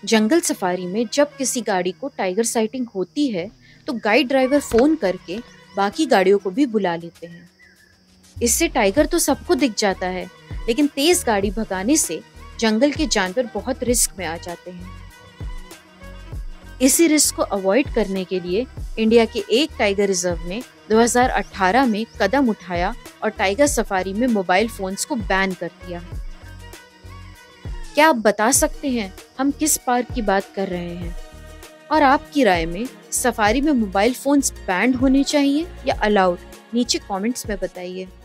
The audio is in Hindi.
जंगल सफारी में जब किसी गाड़ी को टाइगर साइटिंग होती है तो गाइड ड्राइवर फोन करके बाकी गाड़ियों को भी बुला लेते हैं। इससे टाइगर तो सबको दिख जाता है, लेकिन तेज गाड़ी भगाने से जंगल के जानवर बहुत रिस्क में आ जाते हैं। इसी रिस्क को अवॉइड करने के लिए इंडिया के एक टाइगर रिजर्व ने 2018 में कदम उठाया और टाइगर सफारी में मोबाइल फोन्स को बैन कर दिया। क्या आप बता सकते हैं हम किस पार्क की बात कर रहे हैं? और आपकी राय में सफारी में मोबाइल फोन्स बैंड होने चाहिए या अलाउड? नीचे कमेंट्स में बताइए।